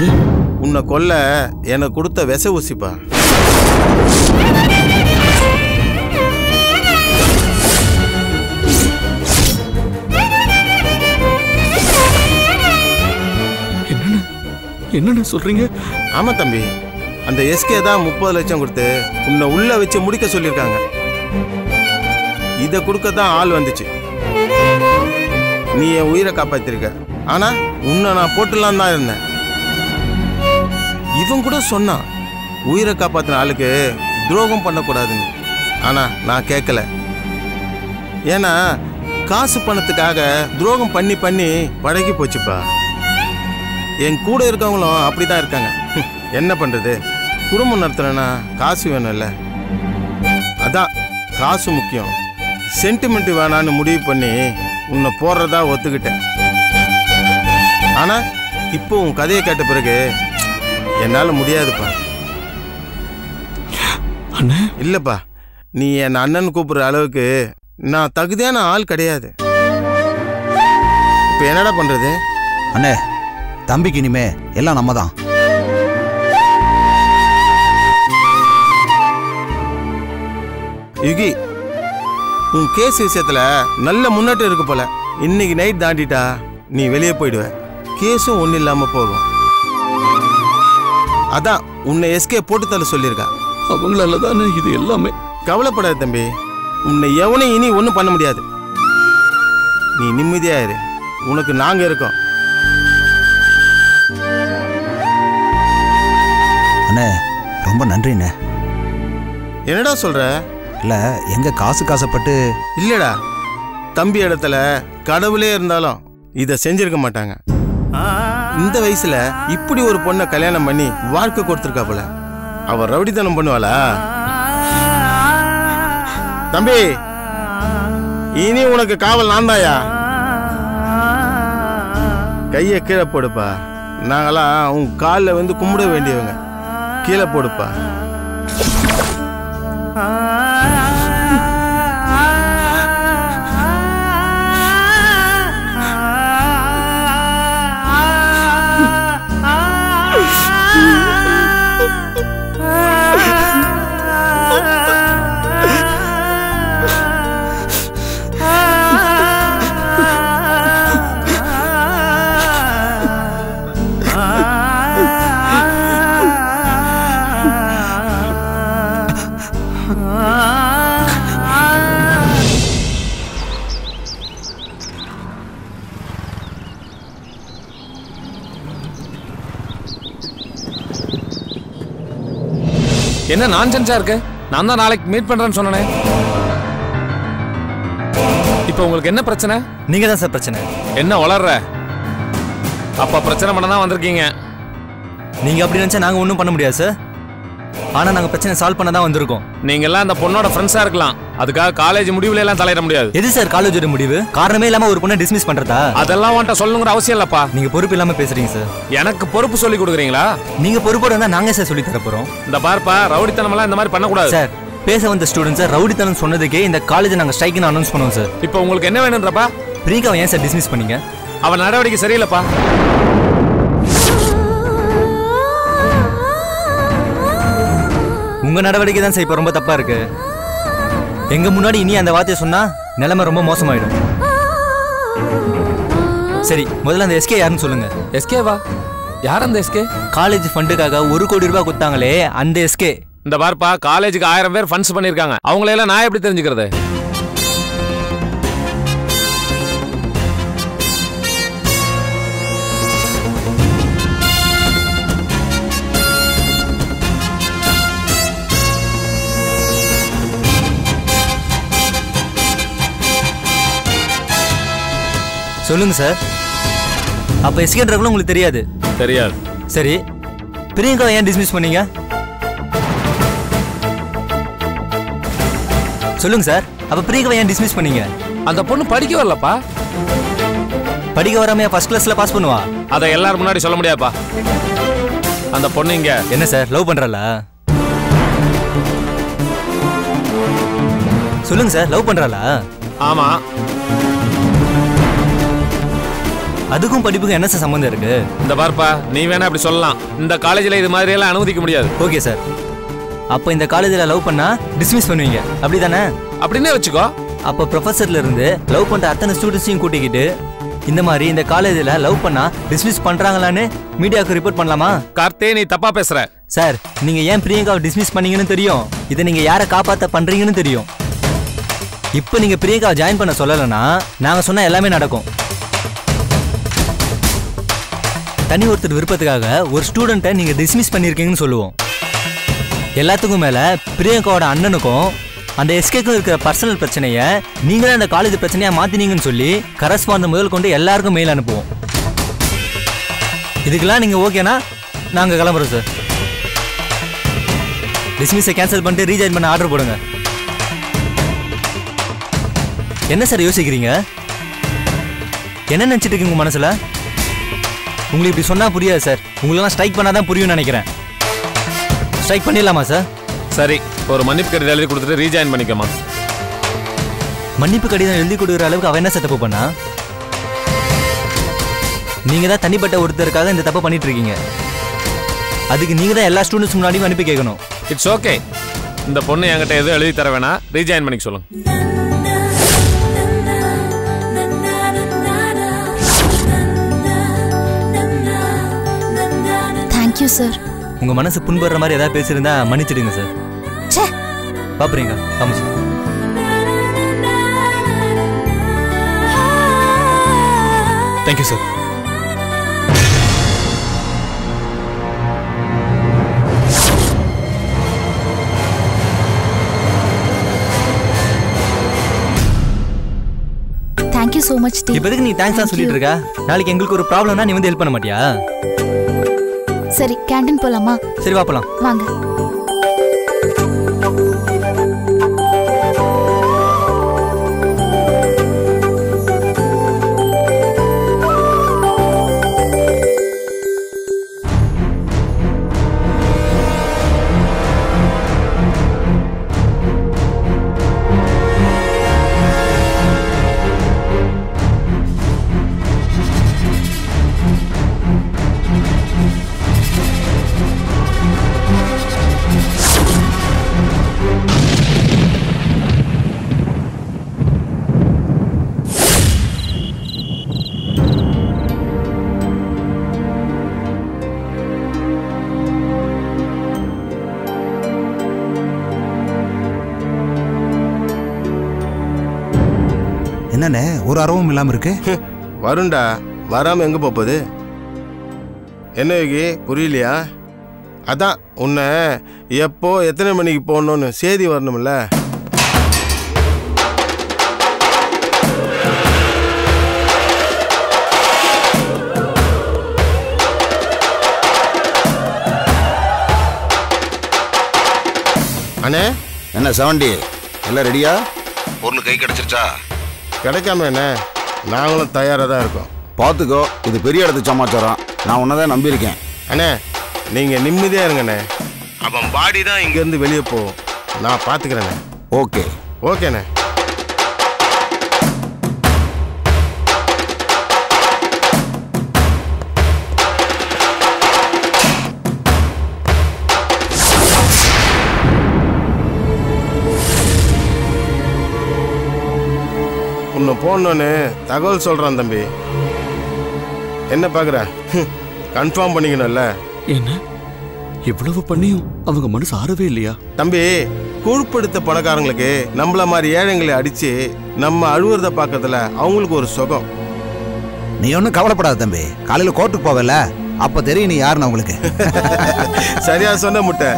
என்னது? உன்னை கொல்ல எனக்கு கொடுத்த விச ஊசிப்பா. என்னன்னு சொல்றீங்க? ஆமா தம்பி, அந்த எஸ்கே தான் 30 லட்சம் கொடுத்து உன்னை உள்ள வச்சு முடிக்க சொல்லியிருக்காங்க. இதை கொடுக்கத்தான் ஆள் வந்துச்சு. நீ என் உயிரை காப்பாத்திருக்க. ஆனா உன்னை நான் போட்டுலாம் தான் இருந்தேன். இவன் கூட சொன்னான் உயிரை காப்பாத்தின ஆளுக்கு துரோகம் பண்ணக்கூடாதுன்னு. ஆனா நான் கேட்கல. ஏன்னா காசு பணத்துக்காக துரோகம் பண்ணி பண்ணி பழகி போச்சுப்பா. என் கூட இருக்கவங்களும் அப்படிதான் இருக்காங்க. என்ன பண்றது? குடும்பம் நடத்துறேன்னா காசு வேணும்ல. அதான் காசு முக்கியம். சென்டிமெண்ட் வேணான்னு முடிவு பண்ணி உன்னை போடுறதா ஒத்துக்கிட்டேன். ஆனா இப்போ உன் கதையை கேட்ட பிறகு என்னால முடியாதுப்பா. இல்லப்பா, நீ என் அண்ணன் கூப்பிடுற அளவுக்கு நான் தகுதியான ஆள் கிடையாது. இப்ப என்னடா பண்றது? அண்ணே, தம்பிக்கு இனிமே எல்லாம் நம்ம தான். யுகி, உன் கேஸ் விஷயத்துல நல்ல முன்னேற்றம் இருக்கு போல. இன்னைக்கு நைட் தாண்டிட்டா நீ வெளியே போயிடுவ. கேஸும் ஒன்றும் இல்லாம போகும். அதான் உன்னை எஸ்கே போட்டு தள்ள சொல்லியிருக்கா. அவங்களால தானே இது எல்லாமே. கவலைப்படாத தம்பி, உன்னை எவனையும் இனி ஒன்றும் பண்ண முடியாது. நீ நிம்மதியா இரு, உனக்கு நாங்க இருக்கோம். அண்ணே, ரொம்ப நன்றிண்ணே. என்னடா சொல்ற? இல்ல, எங்க காசு காசப்பட்டு. இல்லடா, தம்பி இடத்துல கடவுளே இருந்தாலும் இத செஞ்சிருக்க மாட்டாங்க. இந்த வயசுல இப்படி ஒரு பொண்ணை கல்யாணம் பண்ணி வாழ்க்கை கொடுத்துருக்கா போல. அவ ரவுடித்தனம் பண்ணுவாளா? தம்பி, இனி உனக்கு காவல் நான் தாயா. கைய கீழே போடுப்பா. நாங்களாம் உன் காலில் வந்து கும்பிட வேண்டியவங்க. கீழே போடுப்பா. என்ன நான்சென்ஸா இருக்கு? நான் தான் நாளைக்கு மீட் பண்றேன்னு சொன்னேன். இப்போ உங்களுக்கு என்ன பிரச்சனை? நீங்க தான் சார் பிரச்சனை. என்ன வளர்ற? அப்ப பிரச்சனை பண்ண தான் வந்திருக்கீங்க. நீங்க அப்படி நினைச்சா நாங்க ஒன்றும் பண்ண முடியாது சார். ஆனா நாங்க பிரச்சனை சால்வ் பண்ண தான் வந்திருக்கோம். நீங்க எல்லாம் அந்த பொண்ணோட ஃப்ரெண்ட்ஸா இருக்கலாம். அதுக்காக காலேஜ் முடிவுல எல்லாம் தலையிட முடியாது. எது சார் காலேஜோட முடிவு? காரணமே இல்லாம ஒரு பொண்ணை டிஸ்மிஸ் பண்றதா? அதெல்லாம் உன்கிட்ட சொல்லணுங்கிற அவசியம் இல்லப்பா. நீங்க பொறுப்பு இல்லாம பேசுறீங்க சார். எனக்கு பொறுப்பு சொல்லி கொடுக்குறீங்களா? நீங்க பொறுப்போட இருந்தா நாங்க சார் சொல்லி தர போறோம். இந்த பார்ப்பா, ரவுடித்தனம் எல்லாம் இந்த மாதிரி பண்ணக்கூடாது சார். பேச வந்த ஸ்டூடெண்ட்ஸ் ரவுடித்தனம் சொன்னதுக்கே இந்த காலேஜ் நாங்க ஸ்ட்ரைக்னு அனௌன்ஸ் பண்ணுவோம் சார். இப்போ உங்களுக்கு என்ன வேணும்ன்றப்பா? பிரியங்காவை ஏன் சார் டிஸ்மிஸ் பண்ணீங்க? அவன் நடவடிக்கை சரியில்லைப்பா. உங்க நடவடிக்கை தான் சார் இப்ப ரொம்ப தப்பா இருக்கு. எங்க முன்னாடி இனி அந்த வார்த்தையை சொன்னா நிலைமை ரொம்ப மோசமாயிடும். சரி, முதல்ல அந்த எஸ்கே யாருன்னு சொல்லுங்க. எஸ்கேவா? யார் அந்த எஸ்கே? காலேஜ் ஃபண்டுக்காக 1 கோடி ரூபாய் கொடுத்தாங்களே அந்த எஸ்கே. இந்த பார்ப்பா, காலேஜுக்கு 1000 பேர் ஃபண்ட்ஸ் பண்ணிருக்காங்க. அவங்களெல்லாம் நான் எப்படி தெரிஞ்சுக்கிறது? சொல்லுங்க சார். அப்ப எஸ்கேன்றவங்களும் உங்களுக்கு தெரியாது? தெரியாது. சரி, பிரியங்காவை ஏன் டிஸ்மிஸ் பண்ணீங்க? சொல்லுங்க சார். அப்ப பிரியங்காவை ஏன் டிஸ்மிஸ் பண்ணீங்க? அந்த பொண்ணு படிக்க வரலப்பா. படிக்க வராமையா ஃபர்ஸ்ட் கிளாஸ்ல பாஸ் பண்ணுவா? அதை எல்லாரும் முன்னாடி சொல்ல முடியாதுப்பா. அந்த பொண்ணு இங்க என்ன சார் லவ் பண்றாளா? சொல்லுங்க சார், லவ் பண்றாளா? ஆமா. அதுக்கும் படிப்புக்கும் என்ன சார் சம்மந்தம் இருக்கு? இந்த பார்ப்பா, நீ வேணா அப்படி சொல்லலாம். இந்த காலேஜ்ல இது மாதிரி எல்லாம் அனுமதிக்க முடியாது. Okay sir. அப்போ இந்த காலேஜில் லவ் பண்ணா டிஸ்மிஸ் பண்ணுவீங்க, அப்படிதானே? அப்படின்னே வச்சுக்கோ. அப்போ ப்ரொஃபஸர்ல இருந்து லவ் பண்ற அத்தனை ஸ்டூடெண்ட்ஸையும் கூட்டிக்கிட்டு இந்த மாதிரி இந்த காலேஜில் லவ் பண்ணா டிஸ்மிஸ் பண்றாங்களான்னு மீடியாவுக்கு ரிப்போர்ட் பண்ணலாமா? கார்த்தே, நீ தப்பா பேசுற. சார், நீங்க ஏன் பிரியங்காவை டிஸ்மிஸ் பண்ணீங்கன்னு தெரியும். இதை நீங்க யாரை காப்பாற்ற பண்றீங்கன்னு தெரியும். இப்போ நீங்க பிரியங்காவை ஜாயின் பண்ண சொல்லலைன்னா நாங்க சொன்ன எல்லாமே நடக்கும். தனி ஒருத்தர் விருப்பத்துக்காக ஒரு ஸ்டூடெண்ட்டை நீங்க டிஸ்மிஸ் பண்ணியிருக்கீங்கன்னு சொல்லுவோம். எல்லாத்துக்கும் மேல பிரியங்காவோட அண்ணனுக்கும் அந்த எஸ்கேக்கும் இருக்கிற பர்சனல் பிரச்சனையை நீங்களே அந்த காலேஜ் பிரச்சனையா மாத்தினீங்கன்னு சொல்லி கரஸ்பாண்ட் முதல் கொண்டு எல்லாருக்கும் மெயில் அனுப்புவோம். இதுக்கெல்லாம் நீங்க ஓகேனா நாங்க கிளம்புறோம் சார். டிஸ்மிஸை கேன்சல் பண்ணிட்டு ரீஜாயின் பண்ண ஆர்டர் போடுங்க. என்ன சார் யோசிக்கிறீங்க? என்ன நினைச்சிட்டு இருக்கீங்க உங்க மனசுல? உங்களுக்கு இப்படி சொன்னா புரியாது சார். உங்களெல்லாம் ஸ்ட்ரைக் பண்ணாதான் புரியும்னு நினைக்கிறேன். ஸ்ட்ரைக் பண்ணிடலாமா சார்? சரி, ஒரு மன்னிப்பு கடிதம் எழுதி கொடுத்துட்டு ரீஜாயின் பண்ணிக்கோமா. மன்னிப்பு கடிதம் எழுதி கொடுக்குற அளவுக்கு அவன் என்ன சார் தப்பு பண்ணா? நீங்க தான் தனிப்பட்ட ஒருத்தருக்காக இந்த தப்பு பண்ணிட்டு இருக்கீங்க. அதுக்கு நீங்க தான் எல்லா ஸ்டூடெண்ட்ஸ் முன்னாடியும் அனுப்பி கேட்கணும். It's okay. இந்த பொண்ணு என்கிட்ட எதுவும் எழுதி தர வேணா, ரீஜாயின் பண்ணிக்க சொல்லுங்க. Thank you sir. உங்க மனசு புண்படுற மாதிரி ஏதாவது பேசியிருந்தா மன்னிச்சிடுங்க சார். பாப்புறீங்க காமிச்சு. Thank you sir. Thank you so much டி. இப்போதைக்கு நீ தேங்க்ஸ் தான் சொல்லிட்டு இருக்க. நாளைக்கு எங்களுக்கு ஒரு ப்ராப்ளம்னா நீ வந்து ஹெல்ப் பண்ண மாட்டியா? சரி, கேண்டீன் போலாமா? சரி, வா போலாம். வாங்க. என்னண்ணே ஒரு அறவும் இல்லாம இருக்கு? வருண்டா, வராம எங்க போகுது? என்ன யோகி, புரியலையா? அதான் உன்னை எப்போ எத்தனை மணிக்கு போகணும்னு சேதி வரணும்ல. அண்ணே, என்ன 70 எல்லாம் ரெடியா? பொருள் கை கிடைச்சிருச்சா? கிடைக்காம என்ன, நாங்களும் தயாராக தான் இருக்கோம். பார்த்துக்கோ, இது பெரிய இடத்து சமாச்சாரம். நான் உன்னதான் நம்பியிருக்கேன். அண்ணே, நீங்கள் நிம்மதியாக இருங்கண்ணே. அவன் பாடி தான் இங்கேருந்து வெளியே போகும். நான் பார்த்துக்கிறேண்ணே. ஓகே ஓகேண்ணே. உன்னை போடணுன்னு தகவல் சொல்கிறான் தம்பி. என்ன பார்க்குற? கன்ஃபார்ம் பண்ணிக்கணும்ல. என்ன இவ்வளவு பண்ணியும் அவங்க மனசு ஆறவே இல்லையா? தம்பி, கூழ்படுத்த பணக்காரங்களுக்கு நம்மள மாதிரி ஏழைங்களை அடிச்சு நம்ம அழுவுறத பார்க்கறதுல அவங்களுக்கு ஒரு சுகம். நீ ஒன்றும் கவலைப்படாத தம்பி. காலையில் கோர்ட்டுக்கு போவல, அப்ப தெரியும் நீ யாருன்னு அவங்களுக்கு. சரியா சொன்ன முட்டை.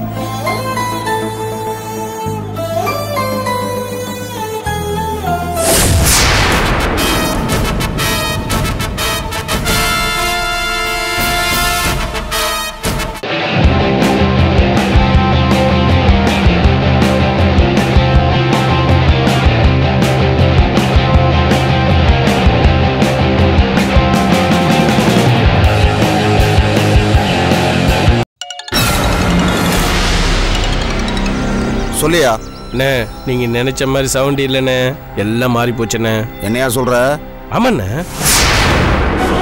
சொல்லியா? அண்ணே, நீங்க நினைச்ச மாதிரி சவுண்ட் இல்லைண்ணே, எல்லாம் மாறி போச்சுண்ணே. என்னையா சொல்ற? ஆமாண்ணே.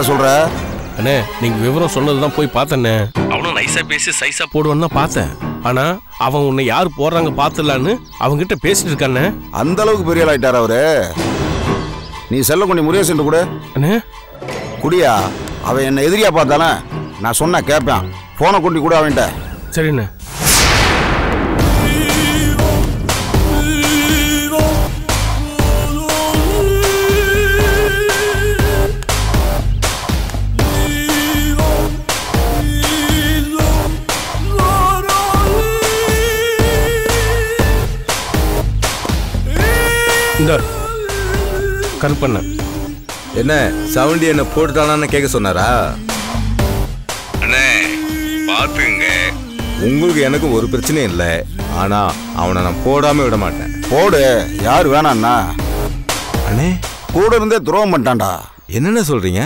சொல்ற? அண்ணே நீங்க விவரம் சொன்னதுதான் போய் பார்த்தேண்ணே. அவனும் நைஸா பேசி சைஸா போடுவான்னு தான் பார்த்தேன். ஆனா அவன் உன்னை யார் போடுறாங்க பார்த்துடலான்னு அவங்கிட்ட பேசிட்டு இருக்கானே. அந்த அளவுக்கு பெரிய ஆளாயிட்டார் அவரு. நீ செல்ல கொண்டு முருகேசன் கூட அண்ணே குடியா. அவன் என்ன எதிரியா பார்த்தானே, நான் சொன்னா கேட்பான். போனை கொண்டு கூட அவன்கிட்ட. சரிண்ணே. இந்த கருப்பண்ண என்ன சவுண்டி என்ன போட்டுட்டானான்னு கேட்க சொன்னாரா? அண்ணே பாத்துங்க, உங்களுக்கு எனக்கு ஒரு பிரச்சனையும் இல்லை. ஆனா அவனை நான் போடாம விட மாட்டேன். போடு, யாரு வேணான்னா? அண்ணே கூட இருந்தே துரோகம் பண்ணிட்டான்டா. என்னென்ன சொல்றீங்க?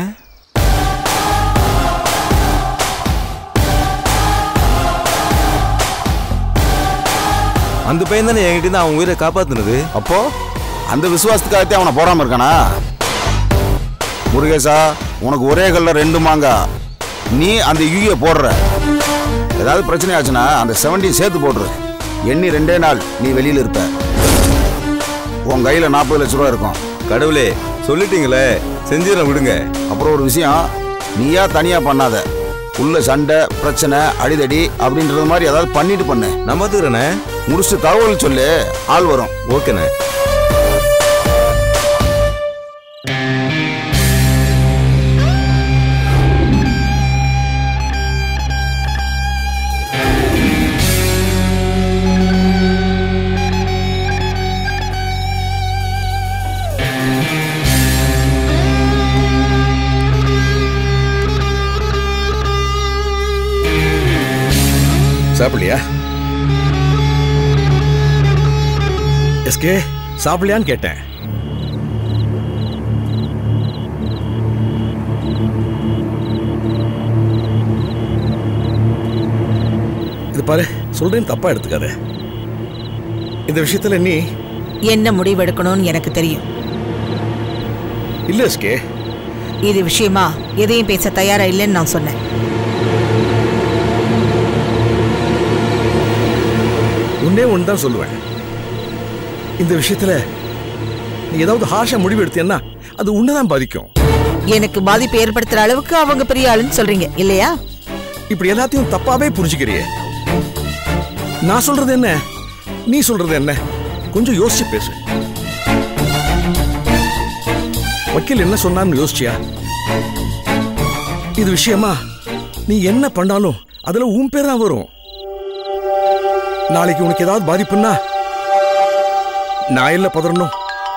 அந்த பையன் தானே என்கிட்ட இருந்து அவன் உயிரை காப்பாத்துனது. அப்போ அந்த விசுவாசத்துக்காகத்தே அவனை போடாம இருக்கானா? முருகேசா, உனக்கு ஒரே கல்ல 2 மாங்கா. நீ அந்த யூஏ போடுற, ஏதாவது பிரச்சனை ஆச்சுன்னா அந்த 70 சேர்த்து போடுற. எண்ணி 2 நாள் நீ வெளியில இருப்ப. உன் கையில 40 லட்ச ரூபா இருக்கும். கடவுளே சொல்லிட்டீங்களே, செஞ்சிட விடுங்க. அப்புறம் ஒரு விஷயம், நீயா தனியா பண்ணாத. உள்ள சண்டை பிரச்சனை அடிதடி அப்படின்றது மாதிரி ஏதாவது பண்ணிட்டு பண்ணு. நான் பாத்துக்கிறேண்ணே. முடிச்சு தகவல் சொல்லு, ஆள் வரும். ஓகேண்ணே. சாப்பிடலையா? எஸ்கே சாப்பிடலையான்னு கேட்டேன். இது பாரு, சொல்றேன் தப்பா எடுத்துக்காத. இந்த விஷயத்துல நீ என்ன முடிவெடுக்கணும்னு எனக்கு தெரியும். இல்ல எஸ்கே, இது விஷயமா எதையும் பேச தயாரா இல்லைன்னு நான் சொன்னேன். ஒன்னே ஒன்று தான் சொல்லுவேன். இந்த விஷயத்துல நீ ஏதாவது ஹார்ஷா முடிவு எடுத்தேன்னா அது உன்னதான் பாதிக்கும். எனக்கு பாதிப்பு ஏற்படுத்துற அளவுக்கு அவங்க பெரிய ஆளுன்னு சொல்றீங்க இல்லையா? இப்படி எல்லாத்தையும் தப்பாவே புரிஞ்சுக்கிறியே. நான் சொல்றது என்ன, நீ சொல்றது என்ன, கொஞ்சம் யோசிச்சு பேசு. வக்கீல் என்ன சொன்னான்னு யோசிச்சியா? இது விஷயமா நீ என்ன பண்ணாலும் அதுல உன் பேர் தான் வரும். நாளைக்கு உனக்கு ஏதாவது பாதிப்புன்னா நான் இல்ல பதறணும்.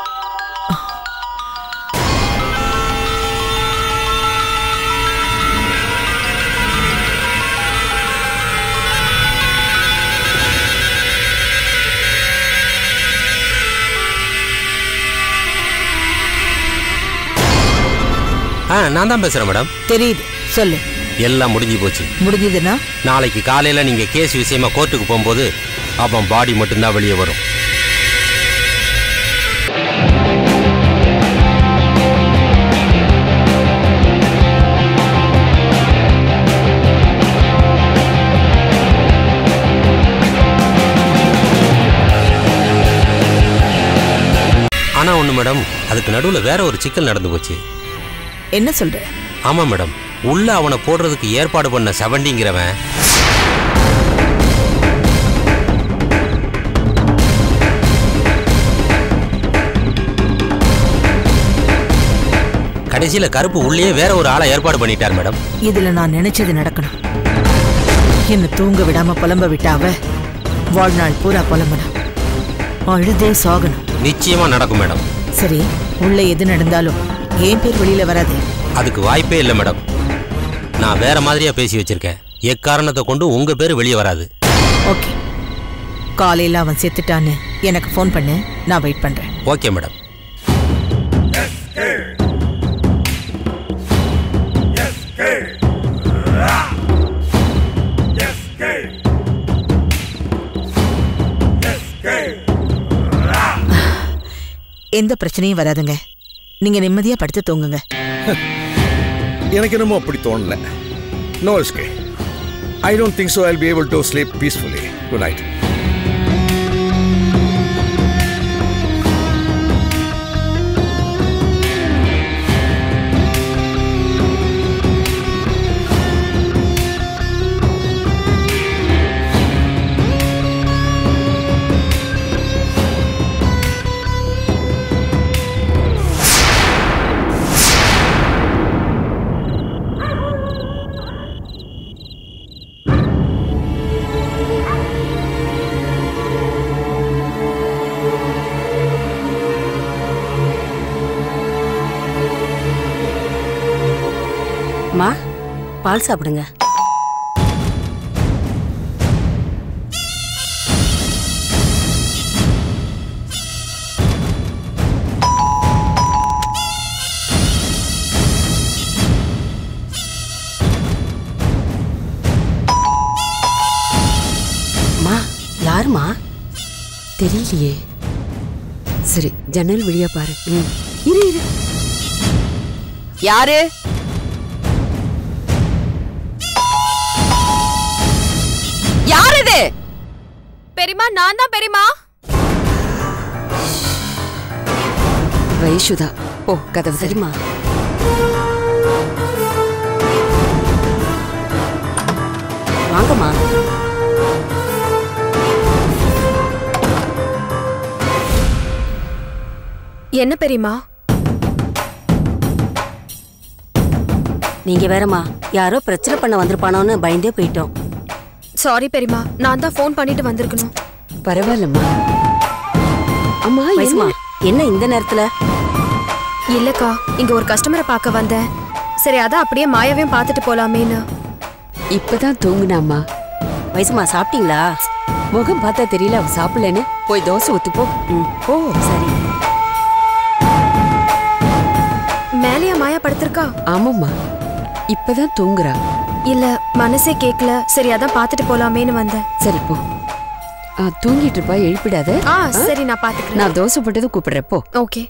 நான் தான் பேசுறேன் மேடம். தெரியுது, சொல்லு. எல்லாம் முடிஞ்சு போச்சு. முடிஞ்சதுன்னா நாளைக்கு காலையில நீங்க கேஸ் விஷயமா கோர்ட்டுக்கு போகும்போது அவன் பாடி மட்டும்தான் வெளியே வரும். ஆனா ஒண்ணு மேடம், அதுக்கு நடுவுல வேற ஒரு சிக்கல் நடந்து போச்சு. என்ன சொல்ற? ஆமா மேடம், உள்ள அவனை போடுறதுக்கு ஏற்பாடு பண்ண 70ங்கிறவன் கடைசியில கருப்பு உள்ளே வேற ஒரு ஆளை ஏற்பாடு பண்ணிட்டார் மேடம். இதுல நான் நினைச்சது நடக்கணும். என்ன தூங்க விடாம புலம்ப விட்டாவ வாழ்நாள் பூரா புலம்பணும், அழுதே சாகணும். நிச்சயமா நடக்கும் மேடம். சரி, உள்ள எது நடந்தாலும் ஏன் பேர் வெளியில வராது? அதுக்கு வாய்ப்பே இல்லை மேடம். நான் வேற மாதிரியா பேசி வச்சிருக்கேன். எக்காரணத்தை கொண்டு உங்க பேரு வெளியே வராது. ஓகே, காலையில அவன் செத்துட்டான்னு எனக்கு ஃபோன் பண்ணு, நான் வெயிட் பண்றேன். Okay madam. எந்த பிரச்சனையும் வராதுங்க. நீங்க நிம்மதியா படுத்து தூங்குங்க. எனக்கு என்னமோ அப்படி தோணல. நோ எஸ்கே. I don't think so I'll be able to sleep peacefully. Good night. அம்மா, பால் சாப்பிடுங்க. அம்மா, யாருமா? தெரியலையே. சரி, ஜன்னல் வழியா பாரு. இரு இரு. யாரு? யார் இது? பெரியமா, நான் தான் பெரியமா. வைஷுதா, ஓ கதவு சரிமா. வாங்கம்மா. என்ன பெரியமா? நீங்க வேறம்மா, யாரோ பிரச்சனை பண்ண வந்திருப்பானோன்னு பயந்தே போயிட்டோம். சாரி பெரியமா, நான் தான் ஃபோன் பண்ணிட்டு வந்திருக்கணும். பரவாயில்லம்மா. அம்மா, வைஷ்மா, என்ன இந்த நேரத்துல? இல்லக்கா, இங்க ஒரு கஸ்டமரை பார்க்க வந்தேன். சரி, அதான் அப்படியே மாயாவையும் பார்த்துட்டு போலாமேன்னு. இப்பதான் தூங்குனாம்மா. வைஷ்மா, சாப்பிட்டீங்களா? முகம் பார்த்தா தெரியல அவ சாப்பிடலன்னு. போய் தோசை ஊத்துப்போ. ஓ சரி. மேலையா மாயா படுத்திருக்கா? ஆமாம்மா, இப்பதான் தூங்குறா. இல்ல, மனசே கேட்கல. சரி, அதான் பார்த்துட்டு போலாமேன்னு வந்தேன். சரி போ. தூங்கிட்டு இருப்பா, எழுப்பிடாத. சரி, நான் பாத்துக்கிறேன். நான் தோசை போட்டது கூப்பிடுறேன் போ. ஓகே.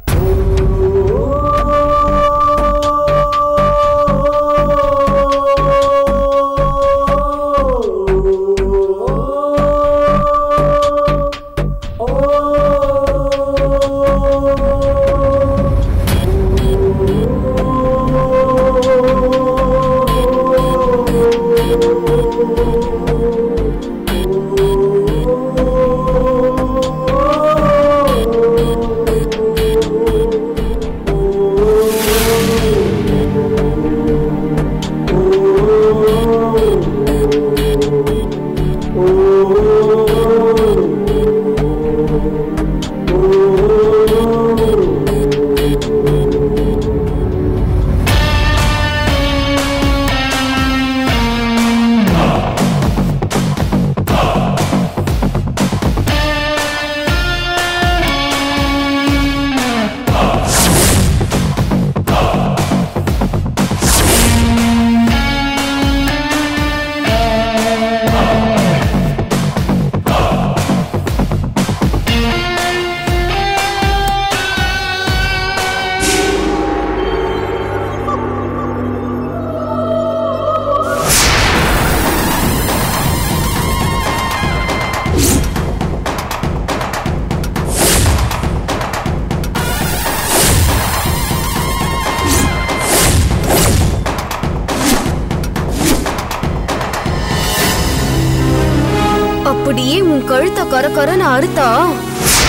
அப்படியே உன் கழுத்த கர கரன்னு அறுத்தா